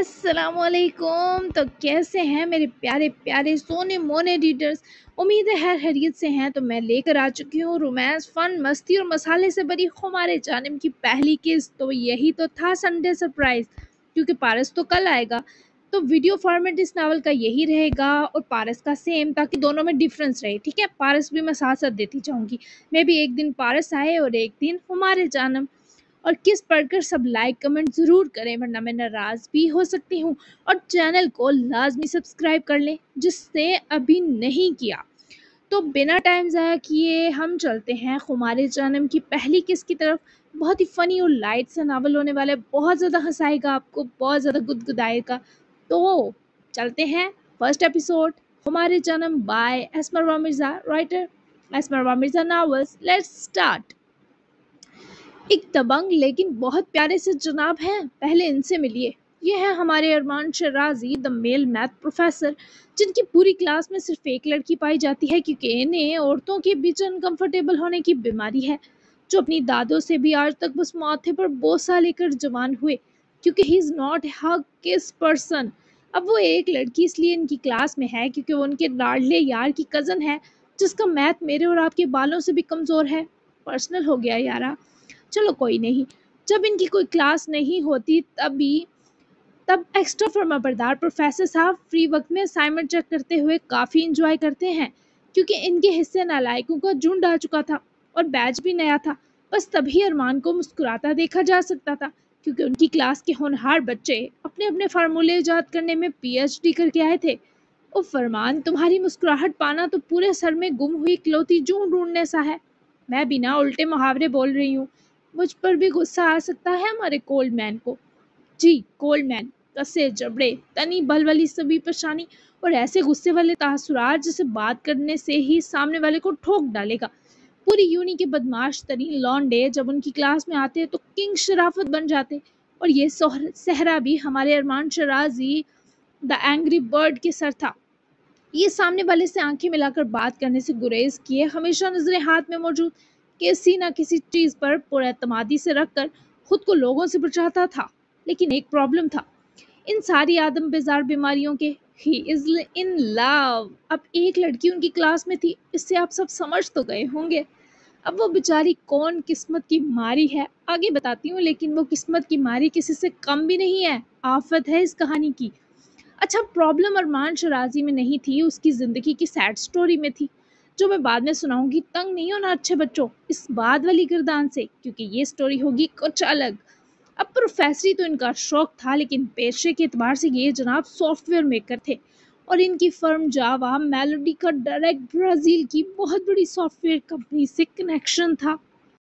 अस्सलामुअलैकुम। तो कैसे हैं मेरे प्यारे प्यारे सोने मोने रीडर्स। उम्मीद है हर खैरियत से हैं। तो मैं लेकर आ चुकी हूँ रोमांस फन मस्ती और मसाले से भरी हमारे जानम की पहली किस्त। तो यही तो था संडे सरप्राइज, क्योंकि पारस तो कल आएगा। तो वीडियो फॉर्मेट इस नावल का यही रहेगा और पारस का सेम, ताकि दोनों में डिफरेंस रहे। ठीक है, पारस भी मैं साथ साथ देती जाऊंगी। मे भी एक दिन पारस आए और एक दिन हमारे जानम। और किस पढ़कर सब लाइक कमेंट ज़रूर करें, वरना मैं नाराज़ भी हो सकती हूँ। और चैनल को लाजमी सब्सक्राइब कर लें जिसने अभी नहीं किया। तो बिना टाइम ज़ाया किए हम चलते हैं हमारे जन्म की पहली किस की तरफ। बहुत ही फ़नी और लाइट सा नावल होने वाला है, बहुत ज़्यादा हंसाएगा आपको, बहुत ज़्यादा गुदगुदाएगा। तो चलते हैं फर्स्ट एपिसोड हमारे जन्म by Esmarwa Mirza, writer Esmarwa Mirza novels. Let's start. एक दबंग लेकिन बहुत प्यारे से जनाब हैं, पहले इनसे मिलिए। ये है हमारे Armaan Shirazi, the male math professor, जिनकी पूरी क्लास में सिर्फ एक लड़की पाई जाती है, क्योंकि इन्हें औरतों के बीच अनकंफर्टेबल होने की बीमारी है। जो अपनी दादों से भी आज तक बस माथे पर बोसा लेकर जवान हुए, क्योंकि ही इज़ नॉट हग किस पर्सन। अब वो एक लड़की इसलिए इनकी क्लास में है क्योंकि वो उनके लाडले यार की कज़न है, जिसका मैथ मेरे और आपके बालों से भी कमज़ोर है। पर्सनल हो गया यारा, चलो कोई नहीं। जब इनकी कोई क्लास नहीं होती तब एक्स्ट्रा फर्माबरदार प्रोफेसर साहब फ्री वक्त में असाइनमेंट चेक करते हुए काफ़ी इंजॉय करते हैं, क्योंकि इनके हिस्से नालायकों का झुंड आ चुका था और बैच भी नया था। बस तभी अरमान को मुस्कुराता देखा जा सकता था, क्योंकि उनकी क्लास के होनहार बच्चे अपने अपने फार्मूले ईजाद करने में पीएचडी करके आए थे। ओ फरमान, तुम्हारी मुस्कुराहट पाना तो पूरे सर में गुम हुई इकलौती जूं ढूंढने सा है। मैं बिना उल्टे मुहावरे बोल रही हूँ। मुझ पर भी गुस्सा आ सकता है हमारे कोल्ड मैन को। जी कोल्ड मैन, कसे जबड़े, तनी बलवली सभी परेशानी और ऐसे गुस्से वाले तासुरात जिसे बात करने से ही सामने वाले को ठोक डालेगा। पूरी यूनी के बदमाश तरीन लॉन्डे जब उनकी क्लास में आते तो किंग शराफत बन जाते। और ये सहरा भी हमारे Armaan Shirazi the angry bird के सर था। ये सामने वाले से आंखें मिलाकर बात करने से गुरेज किए हमेशा नजरें हाथ में मौजूद किसी न किसी चीज पर पुरएतमादी से रखकर खुद को लोगों से बचाता था। लेकिन एक प्रॉब्लम था इन सारी आदम बेजार बीमारियों के। He is in love. अब एक लड़की उनकी क्लास में थी, इससे आप सब समझ तो गए होंगे। अब वो बेचारी कौन किस्मत की मारी है आगे बताती हूँ, लेकिन वो किस्मत की मारी किसी से कम भी नहीं है, आफत है इस कहानी की। अच्छा, प्रॉब्लम अरमान शराजी में नहीं थी, उसकी ज़िंदगी की सैड स्टोरी में थी, जो मैं बाद में सुनाऊंगी। तंग नहीं होना अच्छे बच्चों इस बाद वाली किरदार से, क्योंकि ये स्टोरी होगी कुछ अलग। अब प्रोफेसरी तो इनका शौक था, लेकिन पेशे के एतबार से ये जनाब सॉफ्टवेयर मेकर थे, और इनकी फर्म जावा मेलोडी का डायरेक्ट ब्राज़ील की बहुत बड़ी सॉफ्टवेयर कंपनी से कनेक्शन था।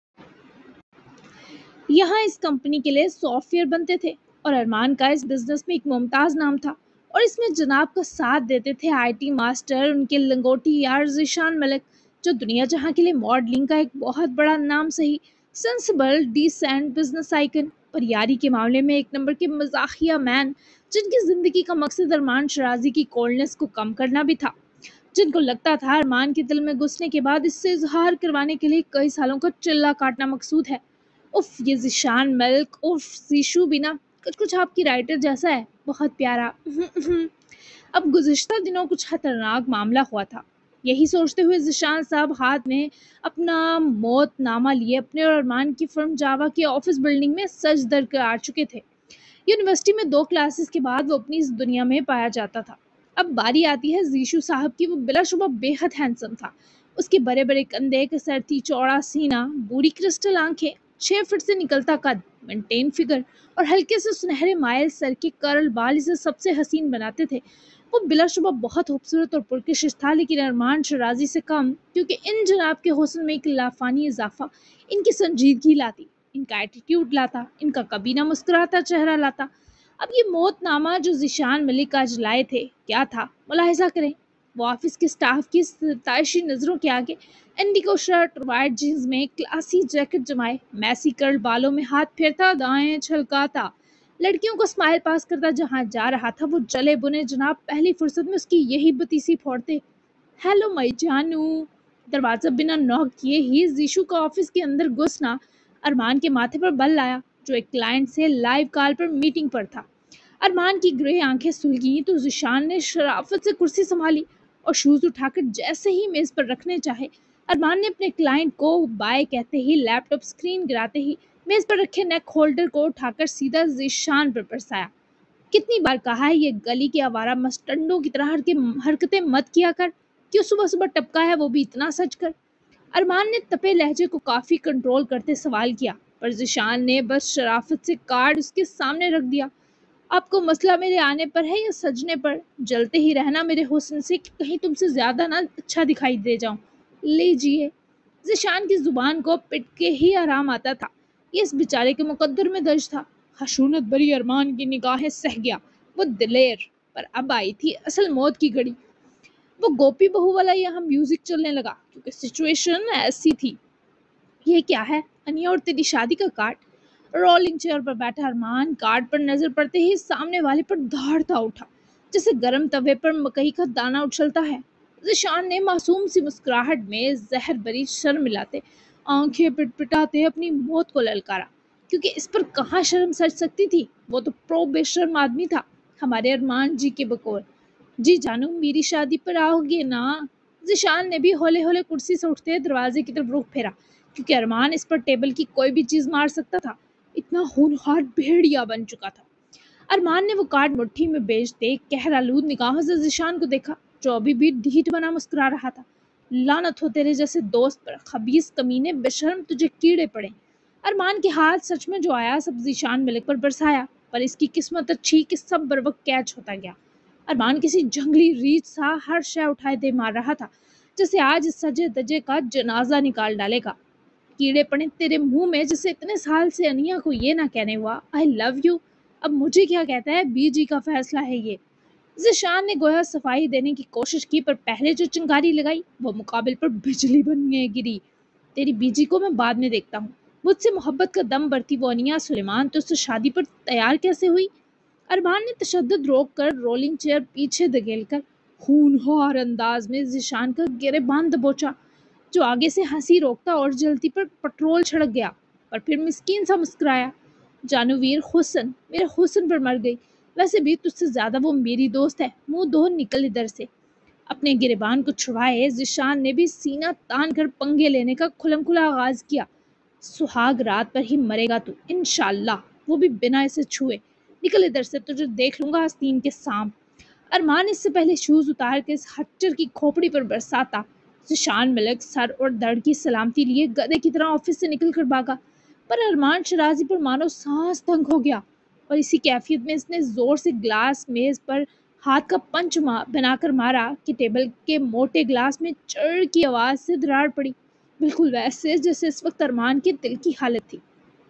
यहाँ इस कंपनी के लिए सॉफ्टवेयर बनते थे और अरमान का इस बिजनेस में एक मुमताज़ नाम था। और इसमें जनाब का साथ देते थे आईटी मास्टर, उनके लंगोटी यार ज़ीशान मलिक, जो दुनिया जहाँ के लिए मॉडलिंग का एक बहुत बड़ा नाम सही, सेंसिबल डिसेंट बिजनेस आइकन, और यारी के मामले में एक नंबर के मजाकिया मैन, जिनकी ज़िंदगी का मकसद अरमान शराजी की कोल्डनेस को कम करना भी था। जिनको लगता था अरमान के दिल में घुसने के बाद इससे इजहार करवाने के लिए कई सालों का चिल्ला काटना मकसूद है। उफ, ये ज़ीशान मलिक उफ ज़ीशु भी ना कुछ कुछ आपकी राइटर जैसा है, बहुत प्यारा। अब गुज़िश्ता दिनों कुछ खतरनाक मामला हुआ था। यही सोचते हुए ज़ीशान साहब हाथ में अपना मौत नामा लिए अपने और अरमान की फर्म जावा की ऑफिस बिल्डिंग में सज दर कर आ चुके थे। यूनिवर्सिटी में 2 क्लासेस के बाद वो अपनी इस दुनिया में पाया जाता था। अब बारी आती है ज़ीशु साहब की। वो बिलाशुबा बेहद हैंडसम था। उसके बड़े बड़े कंधे, कसरती चौड़ा सीना, बूढ़ी क्रिस्टल आंखें, 6 फीट से निकलता कद, मेंटेन फिगर और हल्के से सुनहरे माइल सर के करल बाल इसे सबसे हसीन बनाते थे। वो बिलाशुबा बहुत खूबसूरत और पुरकशिश था, लेकिन अरमान शराजी से कम, क्योंकि इन जनाब के हुस्न में एक लाफानी इजाफा इनकी संजीदगी लाती, इनका एटीट्यूड लाता, इनका कभी ना मुस्कुराता चेहरा लाता। अब ये मौतनामा जो ज़ीशान मलिक आज लाए थे क्या था, मुलाहिजा करें। वो ऑफिस के स्टाफ की सताइशी नज़रों के आगे इंडिगो शर्ट और वाइट जीन्स में क्लासी जैकेट जमाए, मैसी कर्ल बालों में हाथ फेरता, दाएं छलकाता, लड़कियों को स्माइल पास करता जहां जा रहा था। वो जले बुने जनाब पहली फुर्सत में उसकी यही बतीसी फोड़ते। हेलो मई जानू। दरवाज़ा बिना नॉक किए ही जीशु का ऑफिस के अंदर घुसना अरमान के माथे पर बल लाया, जो एक क्लाइंट से लाइव कॉल पर मीटिंग पर था। ارمان کی گرے آنکھیں سلگیں تو ذیشان نے شرافت سے کرسی سنبھالی اور شوز اٹھا کر جیسے ہی میز پر رکھنے چاہے، ارمان نے اپنے کلائنٹ کو بائے کہتے ہی لیپ ٹاپ اسکرین گراتے ہی میز پر رکھے نیک ہولڈر کو اٹھا کر سیدھا ذیشان پر برسایا۔ کتنی بار کہا ہے یہ گلی کے آوارہ مسٹنڈوں کی طرح حرکتیں مت کیا کر، کیوں صبح صبح ٹپکا ہے وہ بھی اتنا سچ کر؟ ارمان نے تپے لہجے کو کافی کنٹرول کرتے سوال کیا، پر ذیشان نے بس شرافت سے کارڈ اس کے سامنے رکھ دیا۔ آپ کو مسئلہ میرے آنے پر ہے یا سجنے پر؟ جلتے ہی رہنا میرے حسن سے کہ کہیں تم سے زیادہ نہ اچھا دکھائی دے جاؤں۔ لیجیے۔ ذیشان کی زبان کو پٹ کے ہی آرام آتا تھا، یہ اس بیچارے کے مقدر میں درج تھا۔ خشونت بری ارمان کی نگاہیں سہ گیا، وہ دلیر، پر اب آئی تھی اصل موت کی گھڑی۔ وہ گوپی بہو والا یہاں میوزک چلنے لگا کیونکہ سچویشن ایسی تھی۔ یہ کیا ہے انیا اور تیری شادی کا کارڈ؟ رولنگ چیئر پر بیٹھا ارمان کارڈ پر نظر پڑتے ہی سامنے والے پر دھاڑتا اٹھا جیسے گرم توے پر مکئی کا دانہ اچھلتا ہے۔ ذیشان نے معصوم سی مسکراہٹ میں زہر بری شرم ملاتے آنکھیں پٹ پٹاتے اپنی موت کو للکارا، کیونکہ اس پر کہاں شرم سچ سکتی تھی، وہ تو پرو بے شرم آدمی تھا ہمارے ارمان جی کے بقول۔ جی جانو میری شادی پر آؤ گے نا؟ ذیشان نے بھی ہولے ہولے کرسی سے اٹھتے دروازے کی طرف رخ پھیرا، کیونکہ ارمان اس پر ٹیبل کی کوئی بھی چیز مار سکتا تھا، اتنا ہونہار بھیڑیا بن چکا تھا۔ ارمان نے وہ کارڈ مٹھی میں بیچتے قہر آلود نگاہوں سے ذیشان کو دیکھا جو ابھی بھی ڈھیٹ بنا مسکرا رہا تھا۔ لعنت ہو تیرے جیسے دوست پر، خبیث کمینے، بے شرم، تجھے کیڑے پڑے۔ ارمان کے ہاتھ سچ میں جو آیا سب ذیشان ملک پر برسایا، پر اس کی قسمت اچھی کہ سب بروقت کیچ ہوتا گیا۔ ارمان کسی جنگلی ریچھ سا ہر شے اٹھائے دے مار رہا تھا جیسے آج اس سجے دجے کا جنازہ نکال ڈالے گا۔ کیڑے پڑے تیرے منہ میں جسے اتنے سال سے انیا کو یہ نہ کہنے ہوا آئی لو یو، اب مجھے کیا کہتا ہے، بی جی کا فیصلہ ہے یہ۔ ذیشان نے گویا صفائی دینے کی کوشش کی، پر پہلے جو چنگاری لگائی وہ مقابل پر بجلی بن گری۔ تیری بی جی کو میں بعد میں دیکھتا ہوں۔ مجھ سے محبت کا دم برتی وہ انیا سلیمان تو اس سے شادی پر تیار کیسے ہوئی؟ ارمان نے تشدد روک کر رولنگ چیئر پیچھے دھکیل کر ہونہار انداز میں ذیشان کا گریباں دبوچا، جو آگے سے ہنسی روکتا اور جلتی پر پٹرول چھڑک گیا، پر پھر مسکین سا مسکرایا۔ جانو ویر حسن، میرے حسن پر مر گئی، ویسے بھی تجھ سے زیادہ وہ میری دوست ہے، منہ دھو نکل ادھر سے۔ اپنے گریبان کو چھڑائے ذیشان نے بھی سینہ تان کر پنگے لینے کا کھلم کھلا آغاز کیا۔ سہاگ رات پر ہی مرے گا تو انشاءاللہ، وہ بھی بنا اسے چھوئے۔ نکل ادھر سے، تجھے دیکھ لوں گا آستین کے سانپ۔ ارمان اس سے پہلے شوز اتار کے اس ہچر کی کھوپڑی پر برساتا، ذیشان ملک سر اور دڑ کی سلامتی لیے گدھے کی طرح آفس سے نکل کر بھاگا، پر ارمان شرازی پر مانو سانس تنگ ہو گیا، اور اسی کیفیت میں اس نے زور سے گلاس میز پر ہاتھ کا پنچ بنا کر مارا کہ ٹیبل کے موٹے گلاس میں چڑ کی آواز سے دراڑ پڑی، بالکل ویسے جیسے اس وقت ارمان کے دل کی حالت تھی۔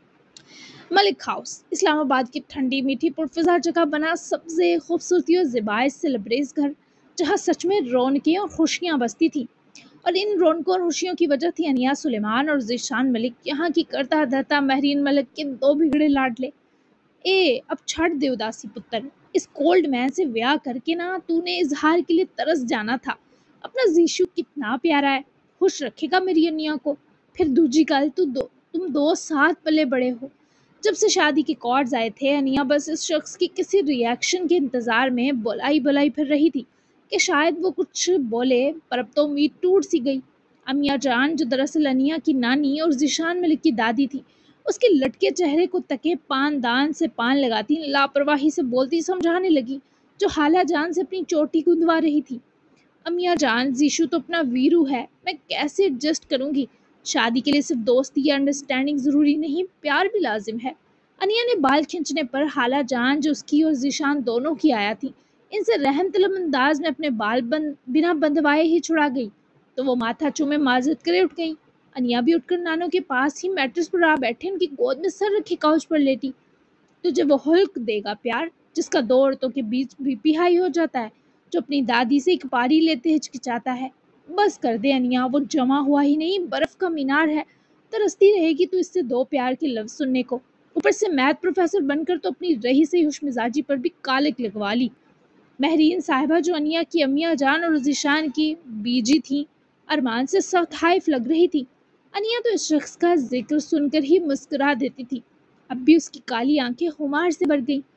ملک ہاؤس اسلام آباد کی ٹھنڈی میٹھی پرفضا جگہ بنا سبزے خوبصورتی اور زیبائش سے لبریز گھر، جہاں سچ میں رونقیں اور خوشیاں بستی تھیں، اور ان رونقوں اور خوشیوں کی وجہ تھی انیا سلیمان اور ذیشان ملک، یہاں کی کرتا دھرتا مہرین ملک کے دو بگڑے لاڈلے۔ اے اب چھڑ دے اداسی پتر، اس کولڈ مین سے بیاہ کر کے نا تو نے اظہار کے لیے ترس جانا تھا۔ اپنا زیشو کتنا پیارا ہے، خوش رکھے گا میری انیا کو، پھر دوجی گل تم دو ساتھ پلے بڑے ہو۔ جب سے شادی کے کارڈز آئے تھے انیا بس اس شخص کی کسی ری ایکشن کے انتظار میں بلائی پھر رہی تھی کہ شاید وہ کچھ بولے، پر اب تو امید ٹوٹ سی گئی۔ امیہ جان جو دراصل انیا کی نانی اور ذیشان ملک کی دادی تھی، اس کے لٹکے چہرے کو تکے پان دان سے پان لگاتی لاپرواہی سے بولتی سمجھانے لگی، جو خالہ جان سے اپنی چوٹی گندوا رہی تھی۔ امیہ جان زیشو تو اپنا ویرو ہے، میں کیسے ایڈجسٹ کروں گی؟ شادی کے لیے صرف دوستی یا انڈرسٹینڈنگ ضروری نہیں، پیار بھی لازم ہے۔ انیا نے بال کھینچنے پر خالہ جان جو اس کی اور ذیشان دونوں کی آیا تھی، ان سے رحم طلب انداز میں اپنے بال بنا بندھوائے ہی چھڑا گئی، تو وہ ماتھا چومے معذرت کرے اٹھ گئی۔ انیا بھی اٹھ کر نانوں کے پاس ہی میٹرس پر آ بیٹھے ان کی گود میں سر رکھے کاؤچ پر لیٹی۔ تجھے وہ ہلک دے گا پیار جس کا دو عورتوں کے بیچ بی پی ہائی ہو جاتا ہے، جو اپنی دادی سے ایک پاری لیتے ہچکچاتا ہے۔ بس کر دے انیا، وہ جمع ہوا ہی نہیں برف کا مینار ہے، ترستی رہے گی تو اس سے دو پیار کے لفظ سننے کو، اوپر سے میتھ پروفیسر بن کر تو اپنی رہی سے ہوش مزاجی پر بھی کالک لگوا لی۔ مہرین صاحبہ جو انیا کی امیہ جان اور ذیشان کی بیجی تھیں، ارمان سے سخت ہائف لگ رہی تھی۔ انیا تو اس شخص کا ذکر سن کر ہی مسکرا دیتی تھی، اب بھی اس کی کالی آنکھیں خمار سے بھر گئیں۔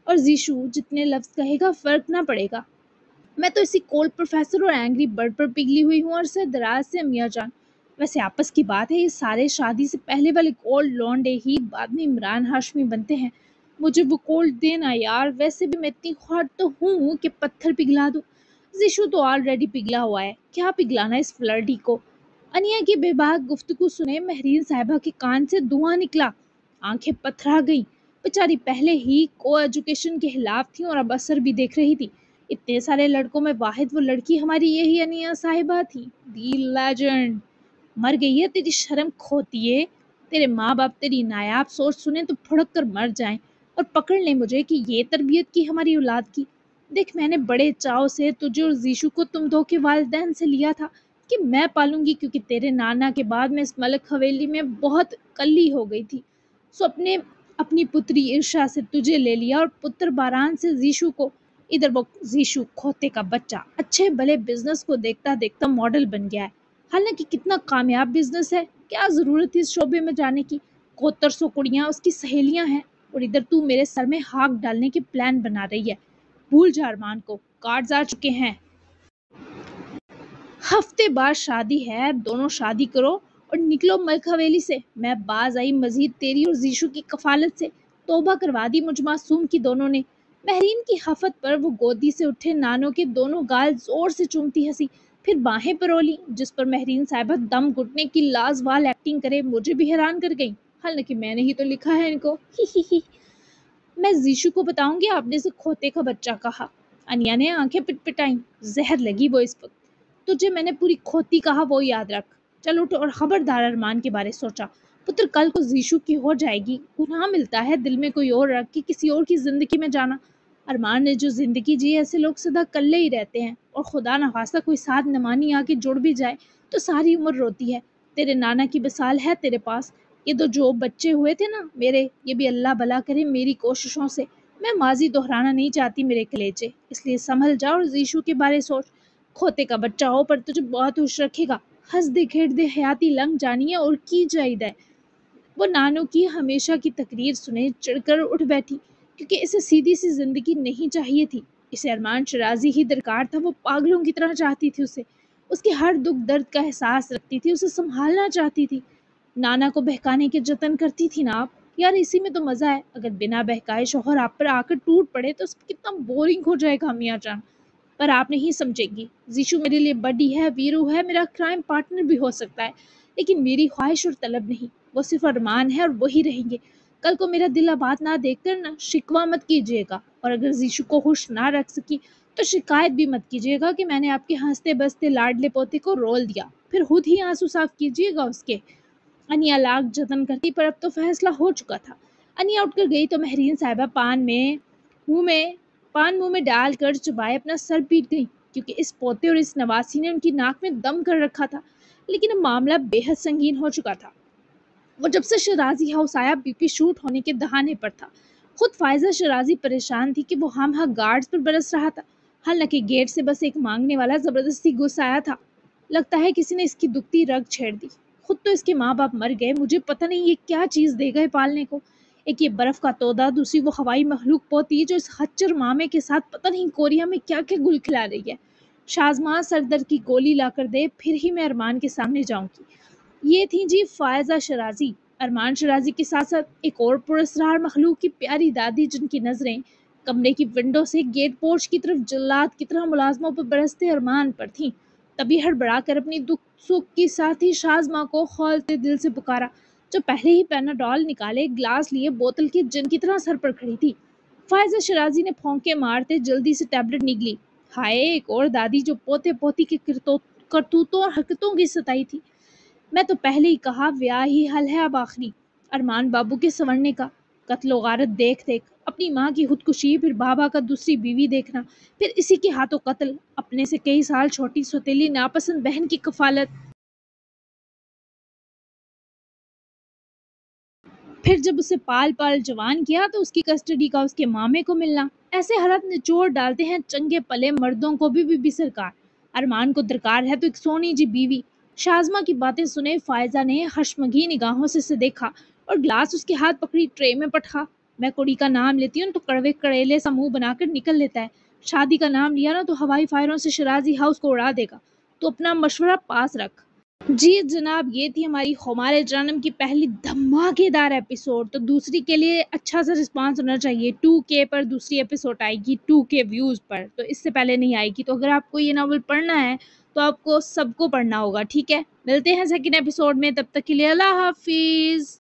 اور زیشو جتنے لفظ کہے گا فرق نہ پڑے گا۔ میں تو اسی کولڈ پروفیسر اور اینگری برڈ پر پگھلی ہوئی ہوں اور سے دراز سے امیہ جان۔ ویسے آپس کی بات ہے یہ سارے شادی سے پہلے والے کولڈ لونڈے ہی بعد میں عمران ہاشمی بنتے ہیں۔ مجھے وہ کولڈ دینا یار، ویسے بھی میں اتنی خوار تو ہوں کہ پتھر پگھلا دوں۔ زیشو تو آلریڈی پگھلا ہوا ہے، کیا پگھلانا اس فلرٹی کو۔ انیا کی بے باک گفتگو سنے مہرین صاحبہ کے کان سے دھواں نکلا، آنکھیں پتھرا گئیں۔ بیچاری پہلے ہی کو ایجوکیشن کے خلاف تھی اور اب اثر بھی دیکھ رہی تھی۔ اتنے سارے لڑکوں میں واحد وہ لڑکی ہماری یہی انیا صاحبہ تھی، دی لیجنڈ۔ مر گئی ہے تیری شرم کھوتیے، تیرے ماں باپ تیری نایاب سوچ سنیں تو پھڑک کر مر جائیں اور پکڑ لیں مجھے کہ یہ تربیت کی ہماری اولاد کی۔ دیکھ میں نے بڑے چاؤ سے تجھے اور زیشو کو تم دو کے والدین سے لیا تھا کہ میں پالوں گی، کیونکہ تیرے نانا کے بعد میں اس ملک حویلی میں بہت کلی ہو گئی تھی، سو اپنی پتری ارشا سے تجھے لے لیا اور پتر باران سے زیشو کو۔ ادھر وہ زیشو کھوتے کا بچہ اچھے بھلے بزنس کو دیکھتا دیکھتا ماڈل بن گیا ہے، حالانکہ کتنا کامیاب بزنس ہے، کیا ضرورت تھی اس شعبے میں جانے کی، کوتر سو کڑیاں اس کی سہیلیاں ہیں، اور ادھر تو میرے سر میں ہاک ڈالنے کے پلان بنا رہی ہے۔ بھول جا ارمان کو، کارڈز آ چکے ہیں، ہفتے بعد شادی ہے، دونوں شادی کرو اور نکلو ملک حویلی سے۔ میں باز آئی مزید تیری اور زیشو کی کفالت سے، توبہ کروا دی مجھ معصوم کی دونوں نے۔ مہرین کی خفت پر وہ گودی سے اٹھے نانوں کے دونوں گال زور سے چومتی ہنسی، پھر باہیں پرولی، جس پر مہرین صاحبہ دم گھٹنے کی لازوال ایکٹنگ کرے مجھے بھی حیران کر گئی، حالانکہ میں نے ہی تو لکھا ہے ان کو۔ میں زیشو کو بتاؤں گی آپ نے اسے کھوتے کا بچہ کہا۔ انیا نے آنکھیں پٹ پٹائیں، زہر لگی وہ اس وقت۔ تجھے میں نے پوری کھوتی کہا وہ یاد رکھ۔ چل اٹھ اور خبردار ارمان کے بارے سوچا، پتر کل کو زیشو کی ہو جائے گی، گناہ ملتا ہے دل میں کوئی اور رکھ کے کسی اور کی زندگی میں جانا۔ ارمان نے جو زندگی جی ایسے لوگ سدا کلے ہی رہتے ہیں، اور خدا نخواستہ کوئی ساتھ نمانی آ کے جڑ بھی جائے تو ساری عمر روتی ہے۔ تیرے نانا کی مثال ہے تیرے پاس، یہ تو جو بچے ہوئے تھے نا میرے، یہ بھی اللہ بھلا کرے میری کوششوں سے۔ میں ماضی دہرانا نہیں چاہتی میرے کلیجے، اس لیے سنبھل جا اور زیشو کے بارے سوچ۔ کھوتے کا بچہ ہو پر تجھے بہت ہوش رکھے گا، ہنس دے کھیڑ دے حیاتی لنگ جانی ہے اور کی جائید ہے۔ وہ نانوں کی ہمیشہ کی تقریر سنے چڑھ کر اٹھ بیٹھی، کیونکہ اسے سیدھی سی زندگی نہیں چاہیے تھی، اسے ارمان شرازی ہی درکار تھا۔ وہ پاگلوں کی طرح چاہتی تھی اسے، اس کے ہر دکھ درد کا احساس رکھتی تھی، اسے سنبھالنا چاہتی تھی۔ نانا کو بہکانے کے جتن کرتی تھی نا آپ، یار اسی میں تو مزہ ہے۔ اگر بنا بہکائے شوہر آپ پر آ کر ٹوٹ پڑے تو کتنا بورنگ ہو جائے گا امیاں جان، پر آپ نہیں سمجھے گی۔ زیشو میرے لیے بڈی ہے، ویرو ہے، میرا کرائم پارٹنر بھی ہو سکتا ہے، لیکن میری خواہش اور طلب نہیں، وہ صرف ارمان ہے اور وہی رہیں گے۔ کل کو میرا دل آباد نہ دیکھ کر نہ شکوہ مت کیجیے گا، اور اگر زیشو کو خوش نہ رکھ سکی تو شکایت بھی مت کیجیے گا کہ میں نے آپ کے ہنستے بستے لاڈلے پوتے کو رول دیا، پھر خود ہی آنسو صاف کیجیے گا اس کے۔ انیا لاکھ جتن کرتی پر اب تو فیصلہ ہو چکا تھا۔ انیا اٹھ کر گئی تو مہرین صاحبہ پان منہ میں ڈال کر چبائے اپنا سر پیٹ گئی، کیونکہ اس پوتے اور اس نواسی نے ان کی ناک میں دم کر رکھا تھا۔ لیکن اب معاملہ بے حد سنگین ہو چکا تھا۔ وہ جب سے شرازی ہاؤس آیا بی پی شوٹ ہونے کے دہانے پر تھا۔ خود فائزہ شرازی پریشان تھی کہ وہ ہم گارڈز پر برس رہا تھا، حالانکہ گیٹ سے بس ایک مانگنے والا زبردستی گھس آیا تھا۔ لگتا ہے کسی نے اس کی دکھتی رگ چھیڑ دی، خود تو اس کے ماں باپ مر گئے، مجھے پتہ نہیں یہ کیا چیز دے گئے پالنے کو۔ ایک یہ برف کا تودا، دوسری وہ ہوائی مخلوق پوتی جو اس خچر مامے کے ساتھ پتہ نہیں کوریا میں کیا کیا گل کھلا رہی ہے۔ شازماں سر درد کی گولی لا کر دے پھر ہی میں ارمان کے سامنے جاؤں گی۔ یہ تھی جی فائزہ شرازی، ارمان شرازی کے ساتھ ساتھ ایک اور پراسرار مخلوق کی پیاری دادی، جن کی نظریں کمرے کی ونڈو سے گیٹ پورچ کی طرف جلاد کی طرح ملازموں پر برستے ارمان پر تھیں۔ تبھی ہڑبڑا کر اپنی دکھ سکھ کی ساتھی شازماں کو کھولتے دل سے پکارا، جو پہلے ہی پیناڈول نکالے گلاس لیے بوتل کے جن کی طرح سر پر کھڑی تھی۔ فائزہ شرازی نے پھونکے مارتے جلدی سے ٹیبلٹ نگلی۔ ہائے، ایک اور دادی جو پوتے پوتی کے کرتوتوں اور حرکتوں کی ستائی تھی۔ میں تو پہلے ہی کہا ویاہ ہی حل ہے اب آخری، ارمان بابو کے سنورنے کا۔ قتل و غارت دیکھ دیکھ، اپنی ماں کی خودکشی، پھر بابا کا دوسری بیوی دیکھنا، پھر اسی کے ہاتھوں قتل، اپنے سے کئی سال چھوٹی سوتیلی ناپسند بہن کی کفالت، پھر جب اسے پال جوان کیا تو اس کی کسٹڈی کا اس کے مامے کو ملنا۔ ایسے حالات نچوڑ ڈالتے ہیں چنگے پلے مردوں کو بھی بی بی سرکار۔ ارمان کو درکار ہے تو ایک سونی جی بیوی۔ شازمہ کی باتیں سنے فائزہ نے حشمگی نگاہوں سے اسے دیکھا اور گلاس اس کے ہاتھ پکڑی ٹرے میں پٹکا۔ میں کڑی کا نام لیتی ہوں تو کڑوے کڑیلے سا منہ بنا کر نکل لیتا ہے، شادی کا نام لیا نا تو ہوائی فائروں سے شرازی ہاؤس کو اڑا دے گا، تو اپنا مشورہ پاس رکھ۔ جی جناب، یہ تھی ہماری خمار جانم کی پہلی دھماکے دار ایپیسوڈ، تو دوسری کے لیے اچھا سا رسپانس ہونا چاہیے۔ 2K پر دوسری ایپیسوڈ آئے گی، 2K ویوز پر، تو اس سے پہلے نہیں آئے گی۔ تو اگر آپ کو یہ ناول پڑھنا ہے تو آپ کو سب کو پڑھنا ہوگا، ٹھیک ہے؟ ملتے ہیں سیکنڈ ایپیسوڈ میں، تب تک کے لیے اللہ حافظ۔